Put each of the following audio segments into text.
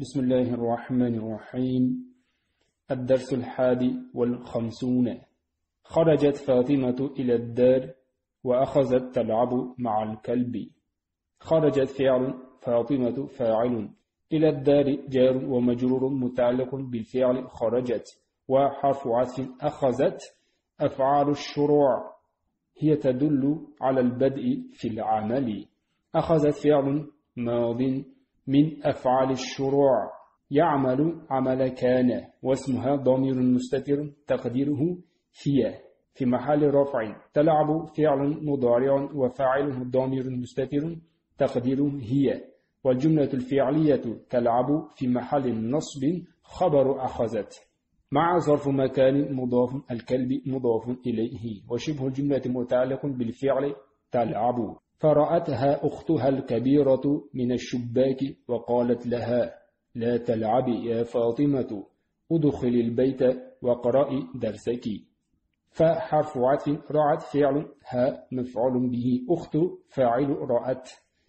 بسم الله الرحمن الرحيم. الدرس 51. خرجت فاطمة إلى الدار وأخذت تلعب مع الكلب. خرجت فعل فاطمة فاعل، إلى الدار جار ومجرور متعلق بالفعل خرجت، وحرف عطف أخذت. أفعال الشروع هي تدل على البدء في العمل. أخذت فعل ماض من أفعال الشروع يعمل عمل كان، واسمها ضمير مستتر تقديره هي في محل رفع. تلعب فعل مضارع وفاعله ضمير مستتر تقديره هي، والجملة الفعلية تلعب في محل نصب خبر أخذت مع ظرف مكان مضاف الكلب مضاف إليه، وشبه الجملة متعلق بالفعل تلعب. فرأتها أختها الكبيرة من الشباك وقالت لها: لا تلعبي يا فاطمة، ادخل البيت واقرأي درسك. فحرف عطف رأت فعل، ها مفعول به، أخت فاعل رأت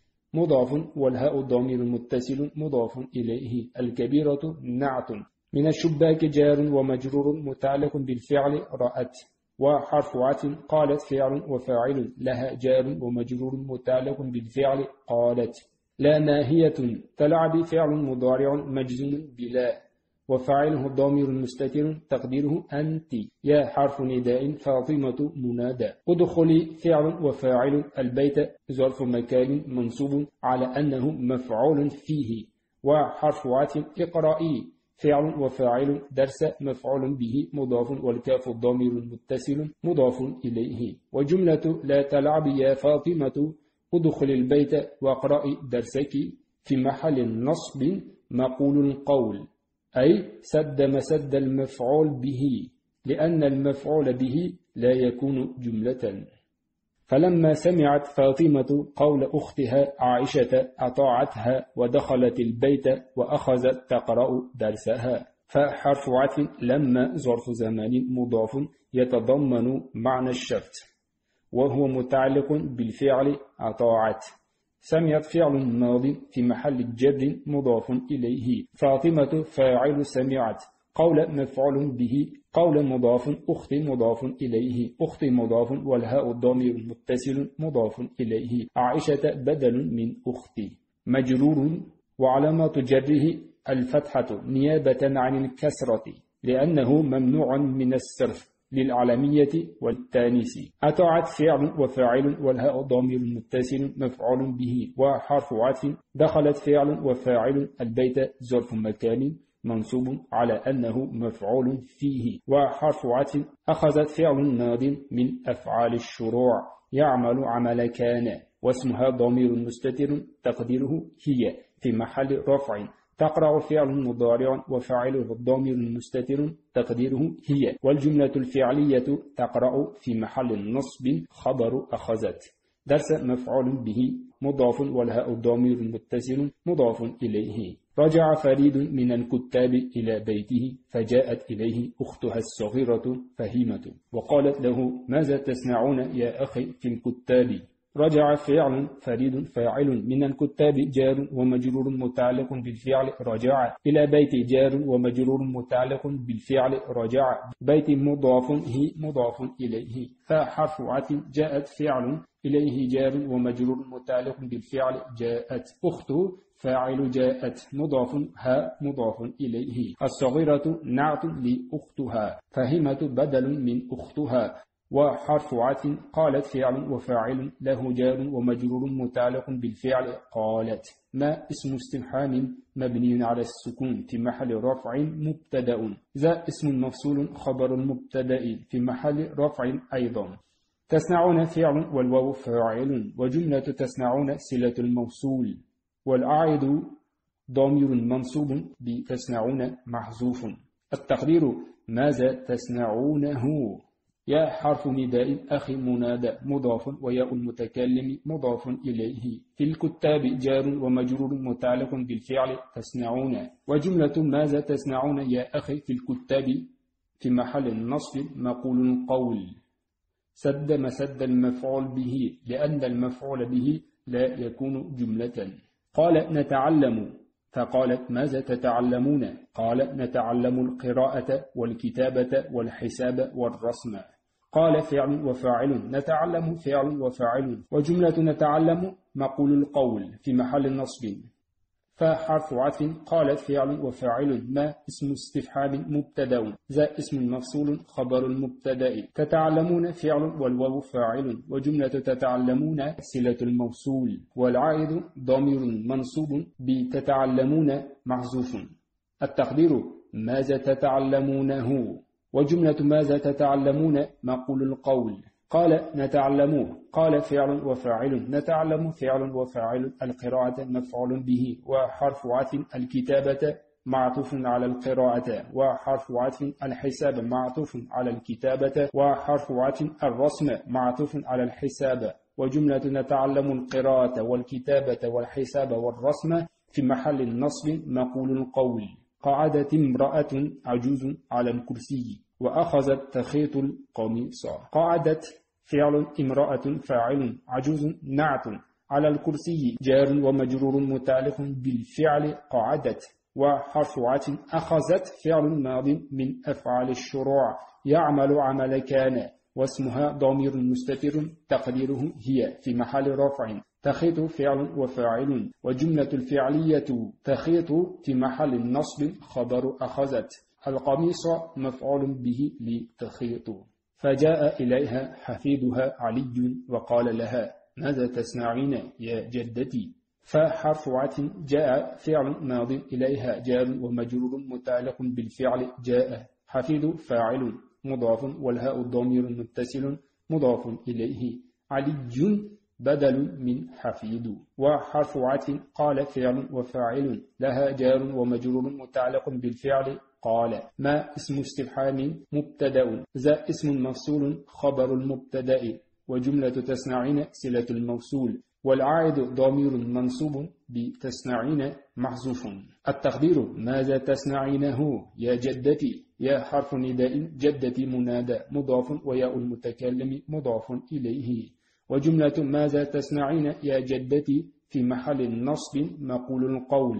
مضاف، والهاء ضمير متصل مضاف إليه. الكبيرة نعت، من الشباك جار ومجرور متعلق بالفعل رأت، وحرف عطف قالت فعل وفاعل، لها جار ومجرور متعلق بالفعل قالت. لا ناهية تلعب فعل مضارع مجزوم بلا، وفاعله الضمير المستتر تقديره أنت. يا حرف نداء فاطمة منادى. ادخلي فعل وفاعل، البيت ظرف مكان منصوب على أنه مفعول فيه، وحرف عطف اقرأي فعل وفاعل، درس مفعول به مضاف، والكاف الضمير المتصل مضاف إليه. وجملة لا تلعب يا فاطمة ادخل البيت واقرأي درسك في محل نصب مقول القول، أي سد مسد المفعول به، لأن المفعول به لا يكون جملة. فلما سمعت فاطمة قول أختها عائشة أطاعتها ودخلت البيت وأخذت تقرأ درسها. فحرف عطف لما ظرف زمان مضاف يتضمن معنى الشرط، وهو متعلق بالفعل أطاعت. سمعت فعل ماض في محل جر مضاف إليه. فاطمة فاعل سمعت، قول مفعول به، قول مضاف، أخت مضاف إليه، أخت مضاف، والهاء الضمير متصل مضاف إليه. عائشة بدل من أخت مجرور، وعلامات جره الفتحة نيابة عن الكسرة، لأنه ممنوع من الصرف للعلمية والتانيث. أطاعت فعل وفاعل، والهاء ضمير متصل مفعول به، وحرف عطف. دخلت فعل وفاعل، البيت ظرف مكان منصوب على أنه مفعول فيه، وحرف عطف. أخذت فعل ماض من أفعال الشروع يعمل عمل كان، واسمها ضمير مستتر تقديره هي في محل رفع. تقرأ فعل مضارع وفاعله الضمير المستتر تقديره هي، والجملة الفعلية تقرأ في محل نصب خبر أخذت. درس مفعول به مضاف، والهاء الضمير المتصل مضاف إليه. رجع فريد من الكتاب إلى بيته، فجاءت إليه أختها الصغيرة فهيمة وقالت له: ماذا تصنعون يا أخي في الكتاب؟ رجع فعل فريد فاعل، من الكتاب جار ومجرور متعلق بالفعل رجع، إلى بيت جار ومجرور متعلق بالفعل رجع، بيت مضاف هي مضاف إليه. فحرف عطف جاءت فعل، إليه جار ومجرور متعلق بالفعل جاءت. أخته فاعل جاءت مضاف، ها مضاف إليه. الصغيرة نعت لأختها، فهمة بدل من أختها، وحرف عطف قالت فعل وفاعل، له جار ومجرور متعلق بالفعل قالت. ما اسم استفهام مبني على السكون في محل رفع مبتدأ. ذا اسم مفصول خبر المبتدأ في محل رفع أيضا. تصنعون فعل والواو فاعل، وجملة تصنعون صلة الموصول، والأعيد ضمير منصوب بتصنعون محذوف. التقدير ماذا تصنعونه. يا حرف نداء أخي منادى مضاف، وياء المتكلم مضاف إليه. في الكتاب جار ومجرور متعلق بالفعل تصنعون، وجملة ماذا تصنعون يا أخي في الكتاب في محل النصب مقول القول. سد مسد المفعول به، لأن المفعول به لا يكون جملة. قال: نتعلم فقالت ماذا تتعلمون؟ قال نتعلم القراءة والكتابة والحساب والرسم. قال فعل وفاعل، نتعلم فعل وفاعل، وجملة نتعلم مقول القول في محل نصب. فحرف عطف قالت فعل وفاعل، ما اسم استفهام مبتدأ، ذا اسم مفصول خبر المبتدأ، تتعلمون فعل والواو فاعل، وجملة تتعلمون صلة الموصول، والعائد ضمير منصوب بتتعلمون محذوف. التقدير ماذا تتعلمونه، وجملة ماذا تتعلمون مقول القول. قال نتعلم، قال فعل وفاعل، نتعلم فعل وفاعل، القراءة مفعول به، وحرف عطف الكتابة معطوف على القراءة، وحرف عطف الحساب معطوف على الكتابة، وحرف عطف الرسم معطوف على الحساب، وجملة نتعلم القراءة والكتابة والحساب والرسم في محل النصب مقول القول. قعدت امرأة عجوز على الكرسي وأخذت تخيط القميص. قعدت فعل، امرأة فاعل، عجوز نعت، على الكرسي جار ومجرور متعلق بالفعل قعدت، وحرف عطف أخذت فعل ماض من أفعال الشروع يعمل عمل كان، واسمها ضمير مستتر تقديره هي في محل رفع. تخيط فعل وفاعل، وجملة الفعلية تخيط في محل النصب خبر أخذت. القميص مفعول به لتخيط. فجاء إليها حفيدها علي وقال لها ماذا تصنعين يا جدتي؟ فحرف عطف جاء فعل ماض إليها جار ومجرور متعلق بالفعل جاء، حفيد فاعل مضاف، والهاء ضمير متصل مضاف إليه، علي بدل من حفيد. وحرف عطف قال فعل وفاعل، لها جار ومجرور متعلق بالفعل قال. ما اسم استفهام مبتدأ، ذا اسم مفصول خبر المبتدأ، وجملة تصنعين صلة الموصول، والعائد ضمير منصوب بتصنعين محذوف. التقدير ماذا تصنعينه يا جدتي؟ يا حرف نداء، جدتي منادى مضاف، وياء المتكلم مضاف إليه، وجملة ماذا تصنعين يا جدتي في محل النصب مقول القول.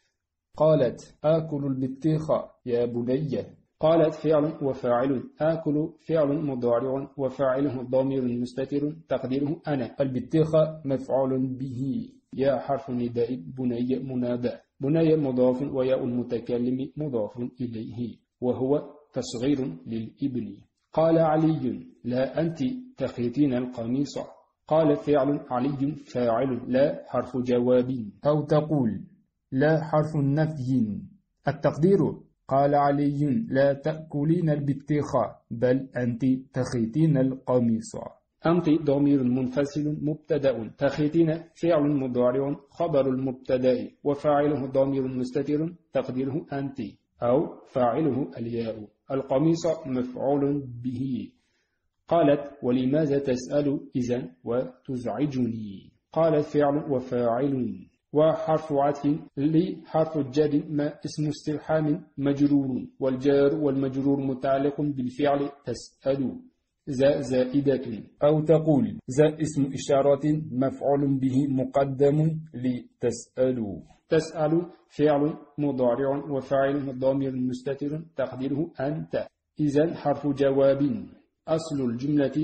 قالت آكل البطيخ يا بني. قالت فعل وفاعل، آكل فعل مضارع وفاعله ضمير مستتر تقديره أنا، البطيخ مفعول به، يا حرف نداء، بني منادى، بني مضاف، وياء المتكلم مضاف إليه، وهو تصغير للابن. قال علي لا أنت تخيطين القميص. قال فعل، علي فاعل، لا حرف جواب، أو تقول لا حرف نفي. التقدير قال علي لا تأكلين البطيخ بل أنت تخيطين القميص. أنت ضمير منفصل مبتدأ، تخيطين فعل مضارع خبر المبتدأ، وفاعله ضمير مستتر تقديره أنت، أو فاعله الياء، القميص مفعول به. قالت ولماذا تسأل إذن وتزعجني؟ قالت فعل وفاعل، وحرف عطف لحرف الجر ما اسم استفهام مجرور، والجار والمجرور متعلق بالفعل تسأل، ذا زائدة، أو تقول ذا اسم إشارة مفعول به مقدم لتسأل. تسأل فعل مضارع وفاعل ضمير مستتر تقديره أنت. إذن حرف جواب. أصل الجملة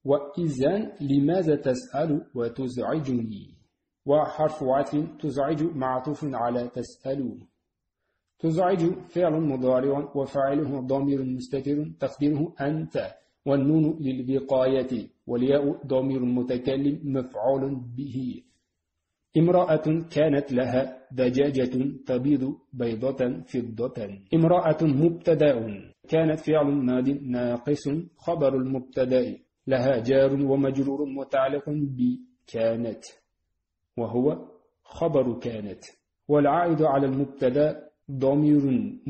وإذن لماذا تسأل وتزعجني، وحرف عطف تزعج معطوف على تسأل. تزعج فعل مضارع وفاعله ضمير مستتر تقديره أنت، والنون للوقاية، والياء ضمير متكلم مفعول به. امرأة كانت لها دجاجة تبيض بيضة فضة. امرأة مبتدأ، كانت فعل ماض ناقص خبر المبتدأ، لها جار ومجرور متعلق بكانت، وهو خبر كانت، والعائد على المبتدأ ضمير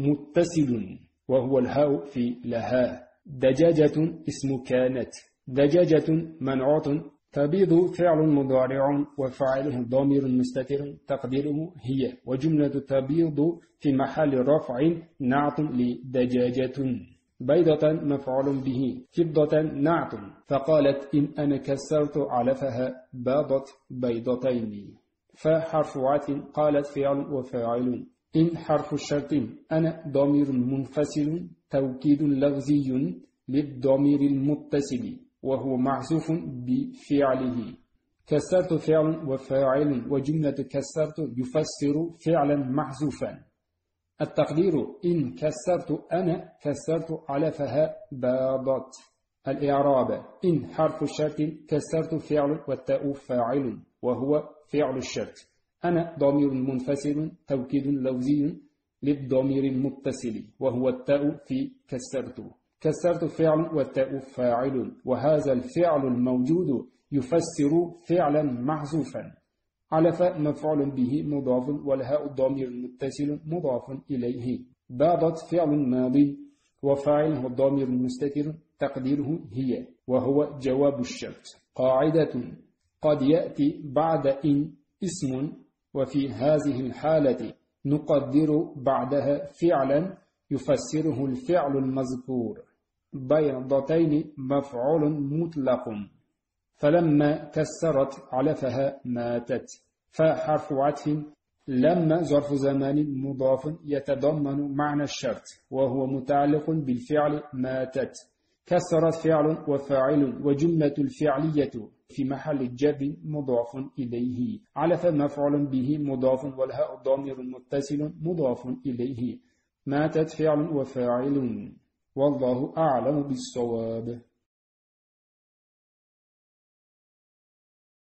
متصل وهو الهاء في لها. دجاجة اسم كانت، دجاجة منعوت، تبيض فعل مضارع وفاعله ضمير مستتر تقديره هي، وجملة تبيض في محل رفع نعت لدجاجة. بيضة مفعول به، فضة نعت. فقالت إن أنا كسرت علفها باضت بيضتين. فحرف عطف قالت فعل وفاعل. إن حرف الشرط أنا ضمير منفصل توكيد لفظي للضمير المتصل وهو محذوف بفعله. كسرت فعل وفاعل وجملة كسرت يفسر فعلا محذوفا. التقدير إن كسرت أنا كسرت علفها باضت. الإعراب إن حرف الشرط كسرت فعل والتاء فاعل وهو فعل الشرط. أنا ضمير منفصل توكيد لفظي للضمير المتصل وهو التاء في كسرت. كسرت فعل والتاء فاعل وهذا الفعل الموجود يفسر فعلا محذوفا. علف مفعول به مضاف والهاء الضمير المتصل مضاف إليه. باضت فعل ماضي وفاعله الضمير المستتر تقديره هي وهو جواب الشرط. قاعدة قد يأتي بعد إن اسم وفي هذه الحالة نقدر بعدها فعلا يفسره الفعل المذكور. بيضتين مفعول مطلق. فلما كسرت علفها ماتت. فحرف عطف لما ظرف زمان مضاف يتضمن معنى الشرط وهو متعلق بالفعل ماتت. كسرت فعل وفاعل وجملة الفعلية في محل جر مضاف إليه. علف مفعول به مضاف والهاء الضمير متصل مضاف إليه. ماتت فعل وفاعل. والله أعلم بالصواب.